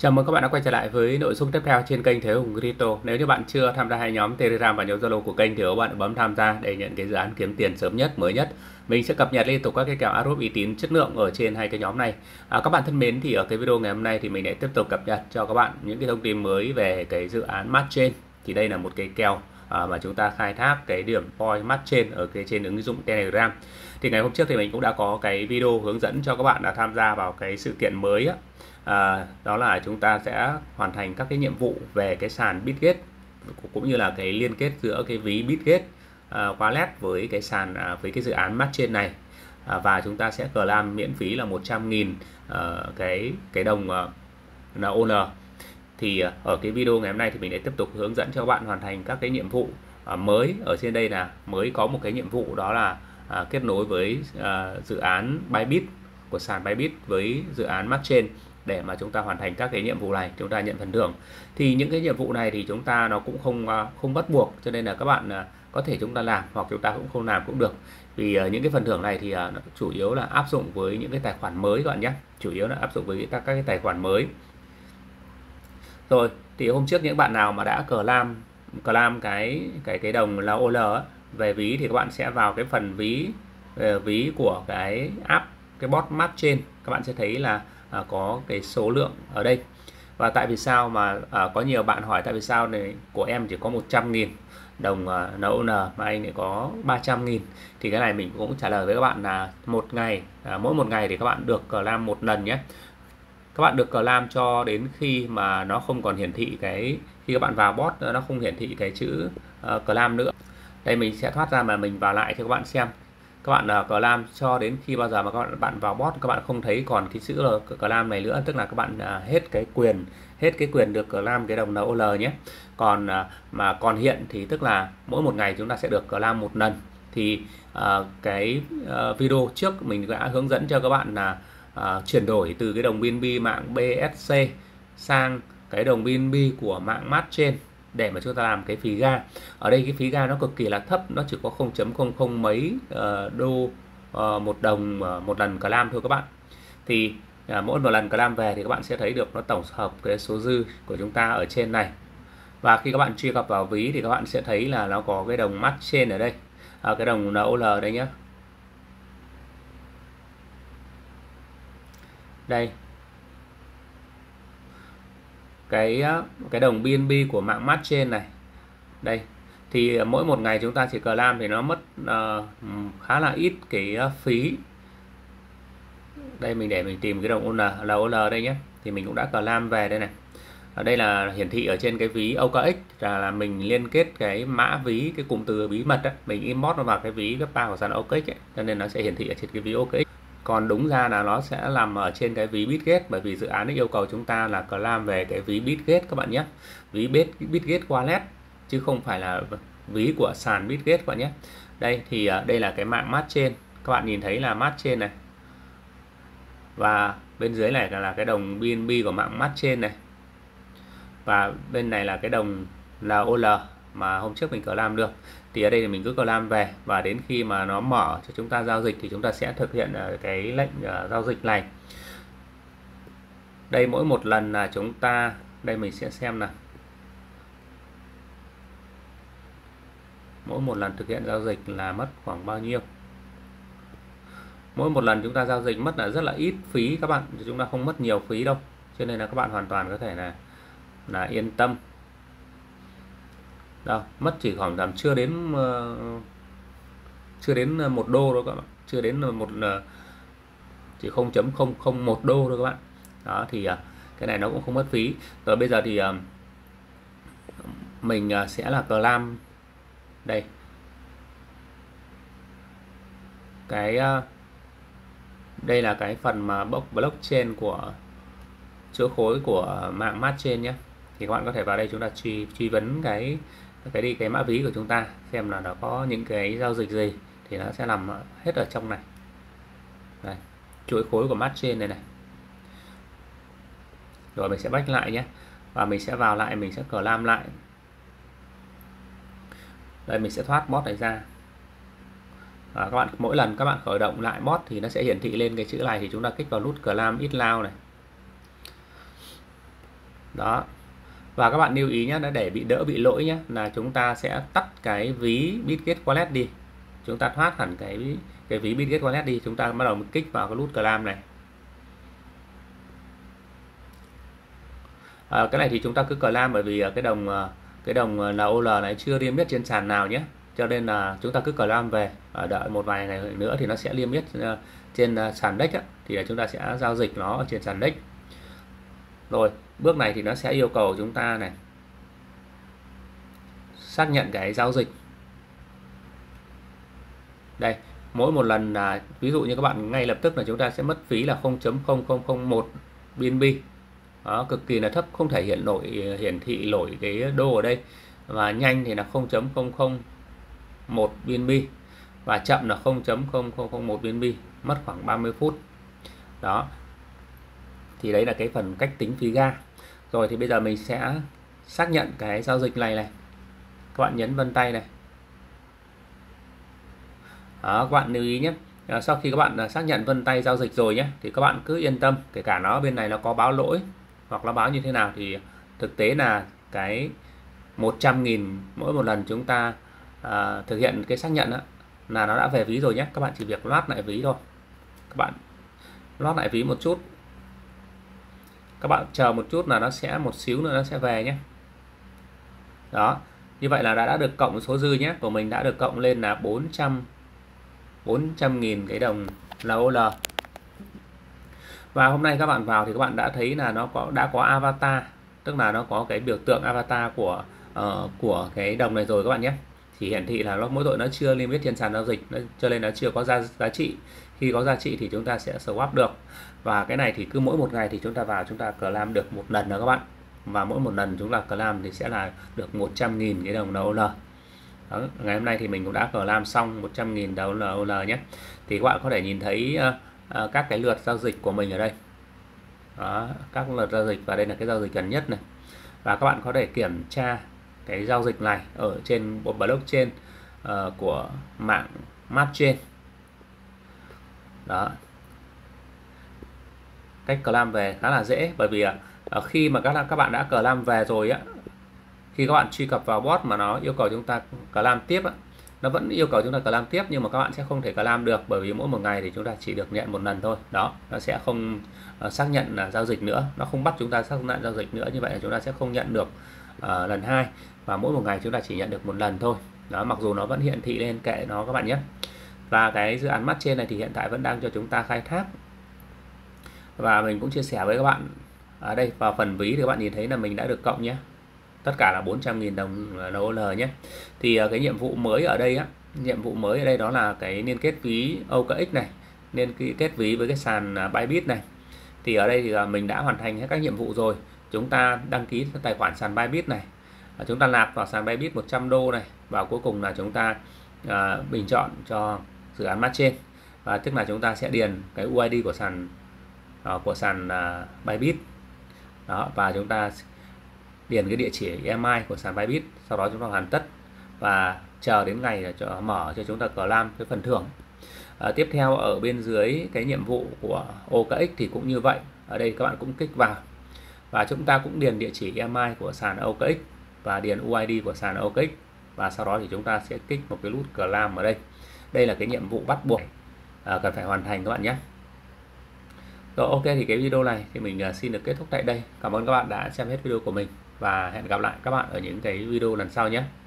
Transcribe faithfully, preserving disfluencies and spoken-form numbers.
Chào mừng các bạn đã quay trở lại với nội dung tiếp theo trên kênh Thế Hùng Crypto. Nếu như bạn chưa tham gia hai nhóm Telegram và nhóm Zalo của kênh thì các bạn bấm tham gia để nhận cái dự án kiếm tiền sớm nhất, mới nhất. Mình sẽ cập nhật liên tục các cái kèo áp uy tín chất lượng ở trên hai cái nhóm này. À, các bạn thân mến, thì ở cái video ngày hôm nay thì mình lại tiếp tục cập nhật cho các bạn những cái thông tin mới về cái dự án Matchain. Thì đây là một cái kèo à, mà chúng ta khai thác cái điểm point Matchain ở cái trên ứng dụng Telegram. Thì ngày hôm trước thì mình cũng đã có cái video hướng dẫn cho các bạn đã tham gia vào cái sự kiện mới á. À, đó là chúng ta sẽ hoàn thành các cái nhiệm vụ về cái sàn Bitget cũng như là cái liên kết giữa cái ví Bitget uh, Wallet với cái sàn uh, với cái dự án Matchain này, uh, và chúng ta sẽ claim miễn phí là một trăm nghìn uh, cái cái đồng uh, en o en. Thì uh, ở cái video ngày hôm nay thì mình sẽ tiếp tục hướng dẫn cho các bạn hoàn thành các cái nhiệm vụ uh, mới. Ở trên đây là mới có một cái nhiệm vụ, đó là uh, kết nối với uh, dự án Bybit của sàn Bybit với dự án Matchain. Để mà chúng ta hoàn thành các cái nhiệm vụ này, chúng ta nhận phần thưởng. Thì những cái nhiệm vụ này thì chúng ta nó cũng không không bắt buộc, cho nên là các bạn có thể chúng ta làm hoặc chúng ta cũng không làm cũng được. Vì những cái phần thưởng này thì nó chủ yếu là áp dụng với những cái tài khoản mới các bạn nhé, chủ yếu là áp dụng với các cái tài khoản mới. Rồi thì hôm trước những bạn nào mà đã claim claim cái cái cái đồng là o lờ về ví thì các bạn sẽ vào cái phần ví ví của cái app, cái bot Matchain, các bạn sẽ thấy là À, có cái số lượng ở đây. Và tại vì sao mà à, có nhiều bạn hỏi tại vì sao này của em chỉ có một trăm nghìn đồng à, en o en mà anh lại có ba trăm nghìn. Thì cái này mình cũng trả lời với các bạn là một ngày à, mỗi một ngày thì các bạn được claim một lần nhé. Các bạn được claim cho đến khi mà nó không còn hiển thị cái, khi các bạn vào bot nó không hiển thị cái chữ uh, claim nữa. Đây mình sẽ thoát ra mà mình vào lại cho các bạn xem. Các bạn uh, claim cho đến khi bao giờ mà các bạn, bạn vào bot các bạn không thấy còn cái chữ là claim này nữa, tức là các bạn uh, hết cái quyền hết cái quyền được claim cái đồng en o en nhé. Còn uh, mà còn hiện thì tức là mỗi một ngày chúng ta sẽ được claim một lần. Thì uh, cái uh, video trước mình đã hướng dẫn cho các bạn là uh, chuyển đổi từ cái đồng bê en bê mạng bê ét xê sang cái đồng bê en bê của mạng Matchain để mà chúng ta làm cái phí ga. Ở đây cái phí ga nó cực kỳ là thấp, nó chỉ có không phẩy không không mấy uh, đô uh, một đồng uh, một lần claim thôi các bạn. Thì uh, mỗi một lần claim về thì các bạn sẽ thấy được nó tổng hợp cái số dư của chúng ta ở trên này. Và khi các bạn truy cập vào ví thì các bạn sẽ thấy là nó có cái đồng Matchain ở đây, uh, cái đồng en o en đây nhé. Đây, cái cái đồng bê en bê của mạng Matchain này. Đây thì mỗi một ngày chúng ta chỉ claim thì nó mất uh, khá là ít cái phí. Đây mình để mình tìm cái đồng là en o en đây nhé. Thì mình cũng đã claim về đây này. Ở đây là hiển thị ở trên cái ví o ca ích là, là mình liên kết cái mã ví, cái cụm từ bí mật đó, mình import nó vào cái ví cấp ba của sàn o ca ích ấy, cho nên nó sẽ hiển thị ở trên cái ví o ca ích. Còn đúng ra là nó sẽ nằm ở trên cái ví Bitget, bởi vì dự án yêu cầu chúng ta là claim về cái ví Bitget các bạn nhé, ví Bitget Wallet chứ không phải là ví của sàn Bitget các bạn nhé. Đây thì đây là cái mạng Matchain, các bạn nhìn thấy là Matchain này, và bên dưới này là cái đồng bê en bê của mạng Matchain này, và bên này là cái đồng en o en mà hôm trước mình claim được. Thì ở đây thì mình cứ claim về, và đến khi mà nó mở cho chúng ta giao dịch thì chúng ta sẽ thực hiện cái lệnh uh, giao dịch này. Đây mỗi một lần là chúng ta, đây mình sẽ xem nào, mỗi một lần thực hiện giao dịch là mất khoảng bao nhiêu. Mỗi một lần chúng ta giao dịch mất là rất là ít phí các bạn, chúng ta không mất nhiều phí đâu, cho nên là các bạn hoàn toàn có thể là là yên tâm. Đâu, mất chỉ khoảng tầm chưa đến uh, chưa đến một đô đâu các bạn, chưa đến một uh, chỉ không phẩy không không một đô thôi các bạn. Đó thì uh, cái này nó cũng không mất phí. Rồi bây giờ thì uh, mình uh, sẽ là claim đây cái uh, đây là cái phần mà blockchain của chuỗi khối của mạng Matchain nhé. Thì các bạn có thể vào đây chúng ta truy truy vấn cái cái đi cái mã ví của chúng ta xem là nó có những cái giao dịch gì thì nó sẽ nằm hết ở trong này. Đây, chuỗi khối của Matchain này này. Rồi mình sẽ back lại nhé, và mình sẽ vào lại, mình sẽ claim lại. Đây mình sẽ thoát bot này ra. À, các bạn mỗi lần các bạn khởi động lại bot thì nó sẽ hiển thị lên cái chữ này, thì chúng ta kích vào nút claim it now này. Đó. Và các bạn lưu ý nhé, để bị đỡ bị lỗi nhé, là chúng ta sẽ tắt cái ví Bitget Wallet đi. Chúng ta thoát hẳn cái cái ví Bitget Wallet đi, chúng ta bắt đầu kích vào cái nút clam này. À, cái này thì chúng ta cứ clam, bởi vì cái đồng cái đồng en o lờ này chưa liêm yết trên sàn nào nhé, cho nên là chúng ta cứ clam về, ở đợi một vài ngày nữa thì nó sẽ liêm yết trên sàn đếch, thì chúng ta sẽ giao dịch nó ở trên sàn đếch. Rồi bước này thì nó sẽ yêu cầu chúng ta này xác nhận cái giao dịch. Đây, mỗi một lần là ví dụ như các bạn ngay lập tức là chúng ta sẽ mất phí là không chấm không không không một bê en bê. Đó, cực kỳ là thấp, không thể hiện nổi hiển thị nổi cái đô ở đây, và nhanh thì là không chấm không không một bê en bê và chậm là không chấm không không không một bê en bê, mất khoảng ba mươi phút. Đó, thì đấy là cái phần cách tính phí ga. Rồi thì bây giờ mình sẽ xác nhận cái giao dịch này này. Các bạn nhấn vân tay này. Đó, các bạn lưu ý nhé. À, sau khi các bạn xác nhận vân tay giao dịch rồi nhé, thì các bạn cứ yên tâm, kể cả nó bên này nó có báo lỗi hoặc nó báo như thế nào thì thực tế là cái một trăm nghìn mỗi một lần chúng ta à, thực hiện cái xác nhận đó, là nó đã về ví rồi nhé. Các bạn chỉ việc loát lại ví thôi. Các bạn loát lại ví một chút, các bạn chờ một chút là nó sẽ một xíu nữa nó sẽ về nhé. Đó, như vậy là đã, đã được cộng số dư nhé, của mình đã được cộng lên là bốn trăm nghìn cái đồng en o lờ. Và hôm nay các bạn vào thì các bạn đã thấy là nó có đã có avatar, tức là nó có cái biểu tượng avatar của uh, của cái đồng này rồi các bạn nhé. Chỉ hiển thị là nó mỗi tội nó chưa niêm yết trên sàn giao dịch, nó, cho nên nó chưa có giá, giá trị. Khi có giá trị thì chúng ta sẽ swap được. Và cái này thì cứ mỗi một ngày thì chúng ta vào chúng ta clam được một lần đó các bạn. Và mỗi một lần chúng ta clam thì sẽ là được một trăm nghìn cái đồng en o lờ. Đó, ngày hôm nay thì mình cũng đã clam xong một trăm nghìn đồng en o lờ nhé. Thì các bạn có thể nhìn thấy uh, uh, các cái lượt giao dịch của mình ở đây. Đó, các lượt giao dịch, và đây là cái giao dịch gần nhất này. Và các bạn có thể kiểm tra cái giao dịch này ở trên bộ blockchain uh, của mạng Mapchain. Đó, cách clam về khá là dễ, bởi vì uh, khi mà các các bạn đã clam về rồi á, khi các bạn truy cập vào bot mà nó yêu cầu chúng ta clam tiếp á, nó vẫn yêu cầu chúng ta clam tiếp, nhưng mà các bạn sẽ không thể clam được, bởi vì mỗi một ngày thì chúng ta chỉ được nhận một lần thôi. Đó, nó sẽ không uh, xác nhận là giao dịch nữa, nó không bắt chúng ta xác nhận giao dịch nữa, như vậy là chúng ta sẽ không nhận được uh, lần hai, và mỗi một ngày chúng ta chỉ nhận được một lần thôi. Đó, mặc dù nó vẫn hiển thị lên, kệ nó các bạn nhé. Và cái dự án Mapchain này thì hiện tại vẫn đang cho chúng ta khai thác, và mình cũng chia sẻ với các bạn ở đây vào phần ví thì các bạn nhìn thấy là mình đã được cộng nhé, tất cả là bốn trăm nghìn đồng en o lờ nhé. Thì cái nhiệm vụ mới ở đây á, nhiệm vụ mới ở đây đó là cái liên kết ví o ca ích này, liên kết ví với cái sàn Bybit này. Thì ở đây thì mình đã hoàn thành hết các nhiệm vụ rồi. Chúng ta đăng ký tài khoản sàn Bybit này, chúng ta nạp vào sàn Bybit một trăm đô này, và cuối cùng là chúng ta à, bình chọn cho dự án Mapchain, và tức là chúng ta sẽ điền cái u i đê của sàn à, của sàn à, Bybit. Đó, và chúng ta điền cái địa chỉ e em i của sàn Bybit, sau đó chúng ta hoàn tất và chờ đến ngày cho mở cho chúng ta clam cái phần thưởng. À, tiếp theo ở bên dưới cái nhiệm vụ của o ca ích thì cũng như vậy, ở đây các bạn cũng kích vào và chúng ta cũng điền địa chỉ e em i của sàn o ca ích và điền u i đê của sàn o ca ích, và sau đó thì chúng ta sẽ kích một cái nút clam ở đây. Đây là cái nhiệm vụ bắt buộc à, cần phải hoàn thành các bạn nhé. Rồi, ok, thì cái video này thì mình xin được kết thúc tại đây. Cảm ơn các bạn đã xem hết video của mình, và hẹn gặp lại các bạn ở những cái video lần sau nhé.